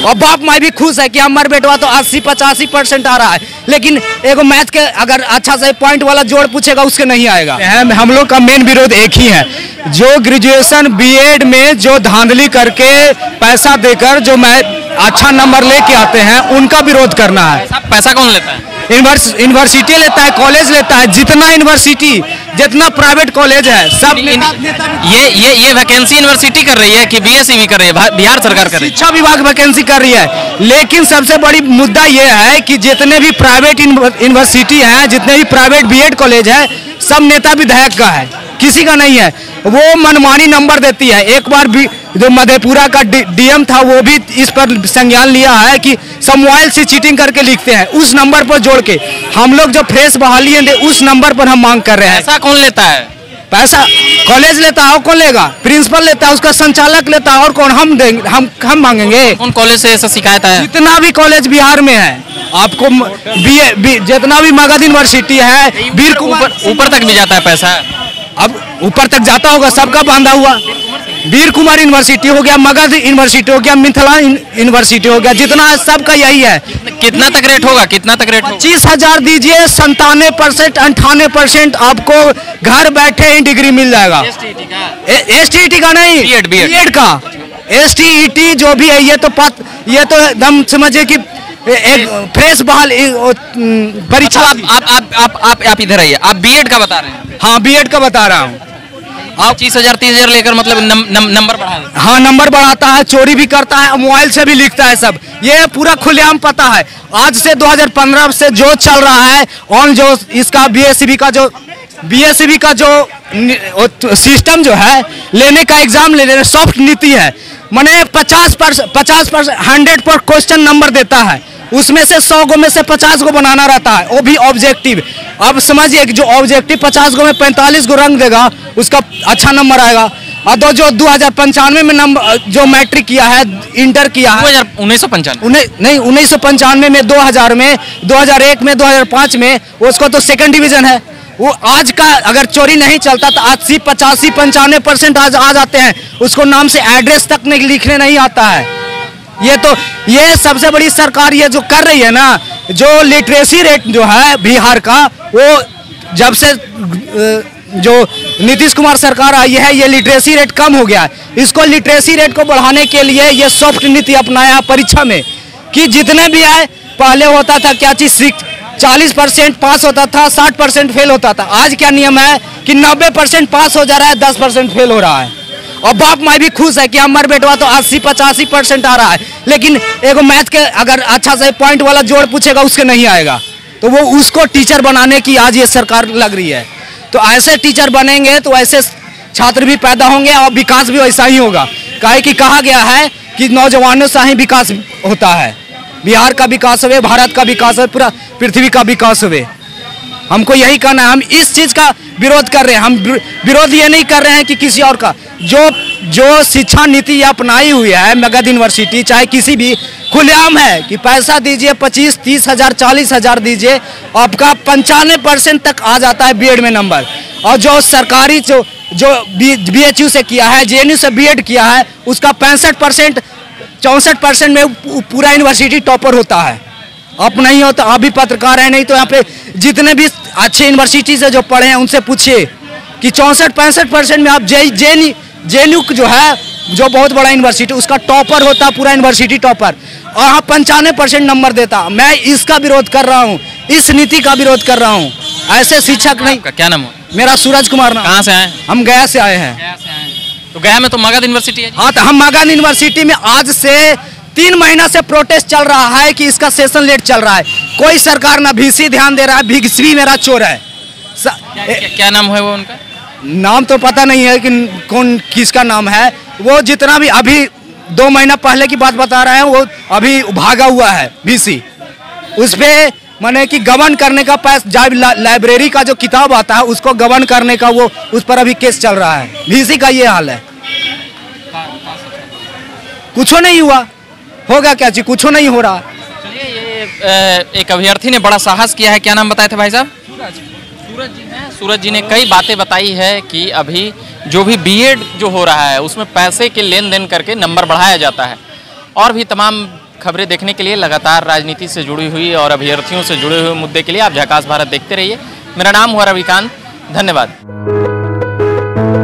और बाप माँ भी खुश है कि हमारे बेटवा तो 80-85% आ रहा है, लेकिन एगो मैथ के अगर अच्छा से पॉइंट वाला जोड़ पूछेगा उसके नहीं आएगा। हम लोग का मेन विरोध एक ही है, जो ग्रेजुएशन बीएड में जो धांधली करके पैसा देकर जो अच्छा नंबर लेके आते हैं उनका विरोध करना है। पैसा कौन लेता है? यूनिवर्सिटी लेता है, कॉलेज लेता है, जितना यूनिवर्सिटी जितना प्राइवेट कॉलेज है सब ये वैकेंसी यूनिवर्सिटी कर रही है कि बीएससी भी कर रही है? बिहार सरकार कर रही है, शिक्षा विभाग वैकेंसी कर रही है। लेकिन सबसे बड़ी मुद्दा ये है कि जितने भी प्राइवेट यूनिवर्सिटी हैं, जितने भी प्राइवेट बीएड कॉलेज है, सब नेता विधायक का है, किसी का नहीं है। वो मनमानी नंबर देती है। एक बार भी जो मधेपुरा का डीएम था वो भी इस पर संज्ञान लिया है कि सब मोबाइल से चीटिंग करके लिखते हैं, उस नंबर पर जोड़ के हम लोग जो फ्रेश बहाली है उस नंबर पर हम मांग कर रहे हैं। पैसा कौन लेता है? पैसा कॉलेज लेता है, और कौन लेगा? प्रिंसिपल लेता है, उसका संचालक लेता है, और कौन? हम देंगे, हम मांगेंगे। कौन कॉलेज से ऐसा शिकायत है? जितना भी कॉलेज बिहार में है, आपको जितना भी मगध यूनिवर्सिटी है, वीर कुमार ऊपर तक भी जाता है पैसा। अब ऊपर तक जाता होगा, सबका बांधा हुआ। वीर कुमार यूनिवर्सिटी हो गया, मगध यूनिवर्सिटी हो गया, मिथिला यूनिवर्सिटी हो गया, जितना है सबका यही है। कितना तक रेट होगा? कितना तक रेट? 25,000 दीजिए, 97% 98% आपको घर बैठे ही डिग्री मिल जाएगा। एसटीईटी का नहीं, बीएड का। एसटीईटी जो भी है ये तो एकदम समझिए कि एक फ्रेश बहाल परीक्षा। आप इधर आइए, आप बीएड का बता रहे हैं? हाँ, बीएड का बता रहा हूँ। आप 25,000 30,000 लेकर मतलब नंबर बढ़ा देते? हाँ, नंबर बढ़ाता है, चोरी भी करता है, मोबाइल से भी लिखता है, सब ये पूरा खुलेआम पता है। आज से 2015 से जो चल रहा है और जो इसका बीएससीबी का जो सिस्टम जो है, लेने का एग्जाम लेने सॉफ्ट नीति है, माने 50% 100 पर क्वेश्चन नंबर देता है, उसमें से 100 गो में से 50 गो बनाना रहता है, वो भी ऑब्जेक्टिव। अब समझिए कि जो ऑब्जेक्टिव 50 गो में 45 गो रंग देगा उसका अच्छा नंबर आएगा। और तो जो 2095 में नंबर जो मैट्रिक किया है, इंटर किया है, 1995 में, 2000 में, 2001 में, 2005 में, उसको तो सेकंड डिवीजन है। वो आज का अगर चोरी नहीं चलता तो 80 85 95% आज आ जाते हैं, उसको नाम से एड्रेस तक नहीं लिखने नहीं आता है। ये सबसे बड़ी सरकार ये जो कर रही है ना, जो लिटरेसी रेट जो है बिहार का, वो जब से जो नीतीश कुमार सरकार आई है, ये लिटरेसी रेट कम हो गया है। इसको लिटरेसी रेट को बढ़ाने के लिए ये सॉफ्ट नीति अपनाया परीक्षा में, कि जितने भी आए, पहले होता था क्या चीज 40% पास होता था, 60% फेल होता था। आज क्या नियम है कि 90% पास हो जा रहा है, 10% फेल हो रहा है। और बाप माँ भी खुश है कि हमारे बेटवा तो 80-85% आ रहा है, लेकिन एगो मैथ के अगर अच्छा से पॉइंट वाला जोड़ पूछेगा उसके नहीं आएगा। तो वो उसको टीचर बनाने की आज ये सरकार लग रही है। तो ऐसे टीचर बनेंगे तो ऐसे छात्र भी पैदा होंगे और विकास भी वैसा ही होगा। काहे कि कहा गया है कि नौजवानों से ही विकास होता है। बिहार का विकास हुए, भारत का विकास हुए, पूरा पृथ्वी का विकास हुए। हमको यही कहना है, हम इस चीज का विरोध कर रहे हैं। हम विरोध ये नहीं कर रहे हैं कि किसी और का, जो शिक्षा नीति अपनाई हुई है मगध यूनिवर्सिटी, चाहे किसी भी, खुलेआम है कि पैसा दीजिए, 25-30 हज़ार 40 हज़ार दीजिए, आपका 95% तक आ जाता है बीएड में नंबर। और जो सरकारी जो बीएचयू से किया है, जेएनयू से बीएड किया है, उसका 65% 64% में पूरा यूनिवर्सिटी टॉपर होता है। अब नहीं होता, आप भी पत्रकार है, नहीं तो यहाँ पे जितने भी अच्छे यूनिवर्सिटी से जो पढ़े हैं उनसे पूछिए कि 64-65% में आप जेएनयू जो है, जो बहुत बड़ा यूनिवर्सिटी, उसका टॉपर होता, पूरा यूनिवर्सिटी टॉपर, और यहाँ 95% नंबर देता। मैं इसका विरोध कर रहा हूँ, इस नीति का विरोध कर रहा हूँ। ऐसे शिक्षक नहीं। क्या नाम है? मेरा सूरज कुमार नाम। कहाँ से आए? हम गया से आए हैं। तो गया में तो मगध यूनिवर्सिटी है। हाँ, तो हम मगध यूनिवर्सिटी में आज से 3 महीना से प्रोटेस्ट चल रहा है कि इसका सेशन लेट चल रहा है। कोई सरकार ना वीसी ध्यान दे रहा है, वीसी मेरा चोर है। क्या नाम है वो उनका? नाम तो पता नहीं है कि कौन किसका नाम है। वो जितना भी अभी 2 महीना पहले की बात बता रहे हैं, वो अभी भागा हुआ है वीसी। उस पर माने कि गबन करने का लाइब्रेरी का जो किताब आता है उसको गबन करने का, वो उस पर अभी केस चल रहा है। वीसी का ये हाल है। कुछ नहीं हुआ, होगा क्या चीज, कुछ नहीं हो रहा। चलिए, ये एक अभ्यर्थी ने बड़ा साहस किया है। क्या नाम बताए थे भाई साहब? सूरज जी हैं। सूरज जी ने कई बातें बताई है कि अभी जो भी बीएड जो हो रहा है उसमें पैसे के लेन देन करके नंबर बढ़ाया जाता है, और भी तमाम खबरें देखने के लिए, लगातार राजनीति से जुड़ी हुई और अभ्यर्थियों से जुड़े हुए मुद्दे के लिए आप झकास भारत देखते रहिए। मेरा नाम हुआ रविकांत, धन्यवाद।